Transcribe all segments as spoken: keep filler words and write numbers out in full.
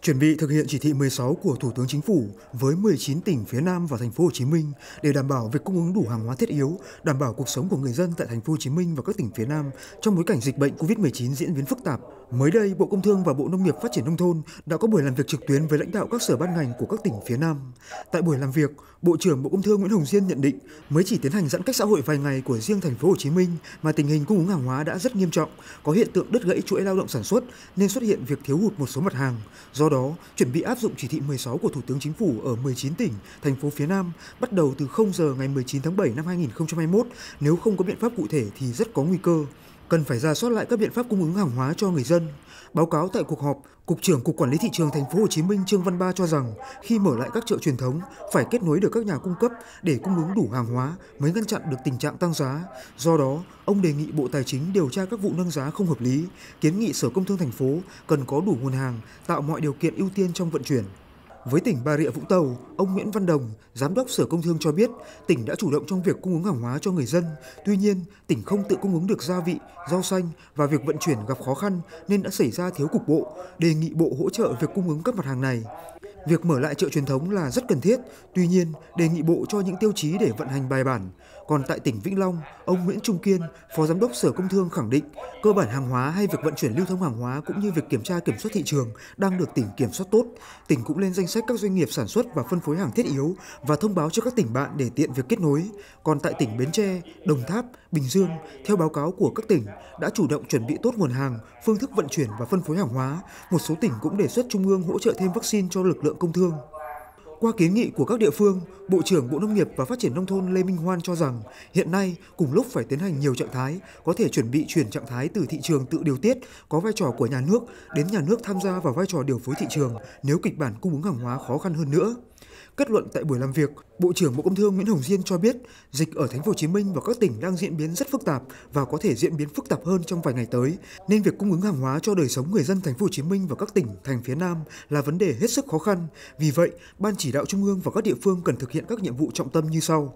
Chuẩn bị thực hiện chỉ thị mười sáu của Thủ tướng Chính phủ với mười chín tỉnh phía Nam và thành phố Hồ Chí Minh để đảm bảo việc cung ứng đủ hàng hóa thiết yếu, đảm bảo cuộc sống của người dân tại thành phố Hồ Chí Minh và các tỉnh phía Nam trong bối cảnh dịch bệnh Covid mười chín diễn biến phức tạp. Mới đây, Bộ Công Thương và Bộ Nông nghiệp Phát triển nông thôn đã có buổi làm việc trực tuyến với lãnh đạo các sở ban ngành của các tỉnh phía Nam. Tại buổi làm việc, Bộ trưởng Bộ Công Thương Nguyễn Hồng Diên nhận định, mới chỉ tiến hành giãn cách xã hội vài ngày của riêng thành phố Hồ Chí Minh mà tình hình cung ứng hàng hóa đã rất nghiêm trọng, có hiện tượng đứt gãy chuỗi lao động sản xuất nên xuất hiện việc thiếu hụt một số mặt hàng. Do đó, chuẩn bị áp dụng chỉ thị mười sáu của Thủ tướng Chính phủ ở mười chín tỉnh, thành phố phía Nam bắt đầu từ không giờ ngày mười chín tháng bảy năm hai nghìn không trăm hai mươi mốt, nếu không có biện pháp cụ thể thì rất có nguy cơ. Cần phải rà soát lại các biện pháp cung ứng hàng hóa cho người dân. Báo cáo tại cuộc họp, Cục trưởng Cục Quản lý thị trường thành phố Hồ Chí Minh Trương Văn Ba cho rằng khi mở lại các chợ truyền thống phải kết nối được các nhà cung cấp để cung ứng đủ hàng hóa mới ngăn chặn được tình trạng tăng giá. Do đó, ông đề nghị Bộ Tài chính điều tra các vụ nâng giá không hợp lý, kiến nghị Sở Công Thương thành phố cần có đủ nguồn hàng, tạo mọi điều kiện ưu tiên trong vận chuyển. Với tỉnh Bà Rịa Vũng Tàu, ông Nguyễn Văn Đồng, Giám đốc Sở Công Thương cho biết tỉnh đã chủ động trong việc cung ứng hàng hóa cho người dân. Tuy nhiên, tỉnh không tự cung ứng được gia vị, rau xanh và việc vận chuyển gặp khó khăn nên đã xảy ra thiếu cục bộ, đề nghị Bộ hỗ trợ việc cung ứng các mặt hàng này. Việc mở lại chợ truyền thống là rất cần thiết, tuy nhiên đề nghị Bộ cho những tiêu chí để vận hành bài bản. Còn tại tỉnh Vĩnh Long, ông Nguyễn Trung Kiên, Phó Giám đốc Sở Công Thương khẳng định cơ bản hàng hóa hay việc vận chuyển lưu thông hàng hóa cũng như việc kiểm tra kiểm soát thị trường đang được tỉnh kiểm soát tốt. Tỉnh cũng lên danh sách các doanh nghiệp sản xuất và phân phối hàng thiết yếu và thông báo cho các tỉnh bạn để tiện việc kết nối. Còn tại tỉnh Bến Tre, Đồng Tháp, Bình Dương, theo báo cáo của các tỉnh đã chủ động chuẩn bị tốt nguồn hàng, phương thức vận chuyển và phân phối hàng hóa. Một số tỉnh cũng đề xuất Trung ương hỗ trợ thêm vaccine cho lực lượng công thương. Qua kiến nghị của các địa phương, Bộ trưởng Bộ Nông nghiệp và Phát triển Nông thôn Lê Minh Hoan cho rằng hiện nay cùng lúc phải tiến hành nhiều trạng thái, có thể chuẩn bị chuyển trạng thái từ thị trường tự điều tiết có vai trò của nhà nước đến nhà nước tham gia vào vai trò điều phối thị trường nếu kịch bản cung ứng hàng hóa khó khăn hơn nữa. Kết luận tại buổi làm việc, Bộ trưởng Bộ Công Thương Nguyễn Hồng Diên cho biết dịch ở thành phố Hồ Chí Minh và các tỉnh đang diễn biến rất phức tạp và có thể diễn biến phức tạp hơn trong vài ngày tới, nên việc cung ứng hàng hóa cho đời sống người dân thành phố Hồ Chí Minh và các tỉnh thành phía Nam là vấn đề hết sức khó khăn. Vì vậy, Ban chỉ đạo Trung ương và các địa phương cần thực hiện các nhiệm vụ trọng tâm như sau.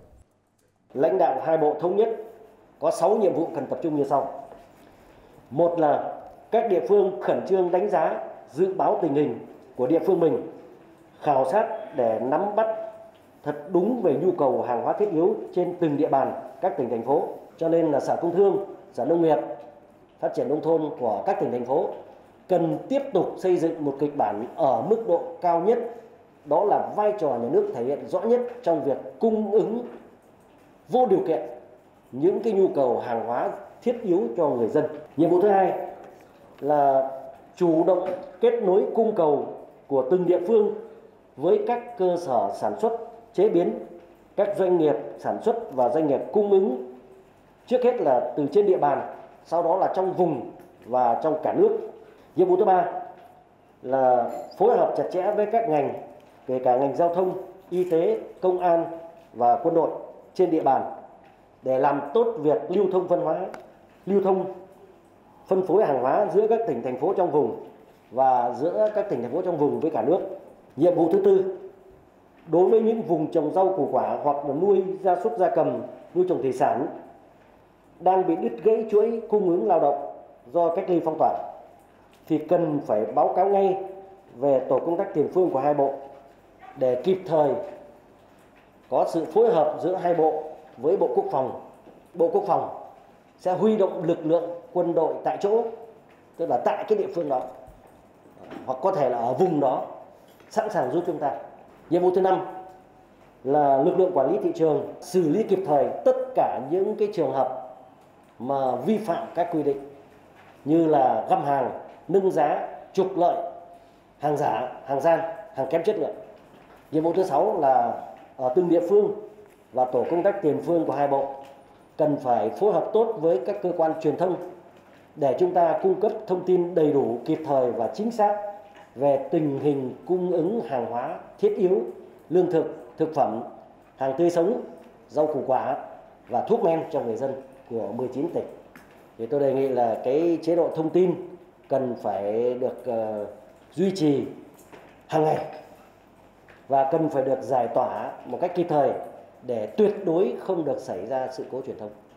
Lãnh đạo hai bộ thống nhất có sáu nhiệm vụ cần tập trung như sau. Một là các địa phương khẩn trương đánh giá, dự báo tình hình của địa phương mình, khảo sát để nắm bắt thật đúng về nhu cầu hàng hóa thiết yếu trên từng địa bàn các tỉnh thành phố. Cho nên là Sở Công Thương, Sở Nông nghiệp, Phát triển Nông thôn của các tỉnh thành phố cần tiếp tục xây dựng một kịch bản ở mức độ cao nhất. Đó là vai trò nhà nước thể hiện rõ nhất trong việc cung ứng vô điều kiện những cái nhu cầu hàng hóa thiết yếu cho người dân. Nhiệm vụ thứ hai là chủ động kết nối cung cầu của từng địa phương với các cơ sở sản xuất, chế biến, các doanh nghiệp sản xuất và doanh nghiệp cung ứng, trước hết là từ trên địa bàn, sau đó là trong vùng và trong cả nước. Nhiệm vụ thứ ba là phối hợp chặt chẽ với các ngành, kể cả ngành giao thông, y tế, công an và quân đội trên địa bàn để làm tốt việc lưu thông phân hóa, lưu thông phân phối hàng hóa giữa các tỉnh thành phố trong vùng và giữa các tỉnh thành phố trong vùng với cả nước. Nhiệm vụ thứ tư, đối với những vùng trồng rau củ quả hoặc là nuôi gia súc gia cầm, nuôi trồng thủy sản đang bị đứt gãy chuỗi cung ứng lao động do cách ly phong tỏa thì cần phải báo cáo ngay về tổ công tác tiền phương của hai bộ để kịp thời có sự phối hợp giữa hai bộ với Bộ Quốc phòng. Bộ Quốc phòng sẽ huy động lực lượng quân đội tại chỗ, tức là tại cái địa phương đó hoặc có thể là ở vùng đó, sẵn sàng giúp chúng ta. Nhiệm vụ thứ năm là lực lượng quản lý thị trường xử lý kịp thời tất cả những cái trường hợp mà vi phạm các quy định như là găm hàng, nâng giá, trục lợi, hàng giả, hàng gian, hàng kém chất lượng. Nhiệm vụ thứ sáu là ở từng địa phương và tổ công tác tiền phương của hai bộ cần phải phối hợp tốt với các cơ quan truyền thông để chúng ta cung cấp thông tin đầy đủ, kịp thời và chính xác về tình hình cung ứng hàng hóa thiết yếu, lương thực, thực phẩm, hàng tươi sống, rau củ quả và thuốc men cho người dân của mười chín tỉnh. Thì tôi đề nghị là cái chế độ thông tin cần phải được uh, duy trì hàng ngày và cần phải được giải tỏa một cách kịp thời để tuyệt đối không được xảy ra sự cố truyền thông.